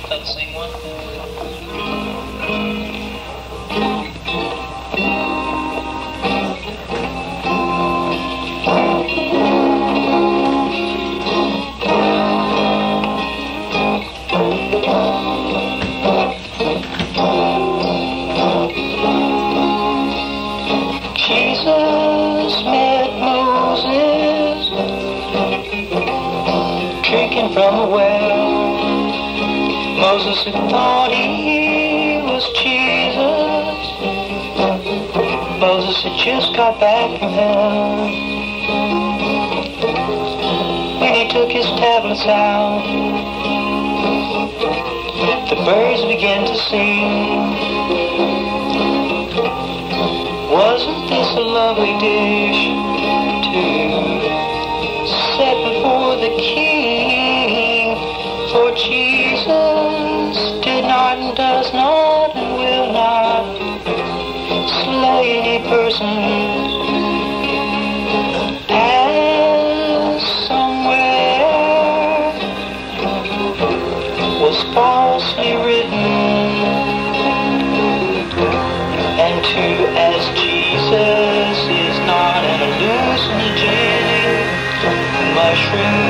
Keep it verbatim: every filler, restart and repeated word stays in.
that same one. Jesus met Moses drinking from a well. Moses had thought he was Jesus. Moses had just got back from hell. When he took his tablets out, the birds began to sing. Wasn't this a lovely dish to set before the king? For Jesus did not and does not and will not slay any person, as somewhere was falsely written. And to as Jesus is not an hallucinogenic mushroom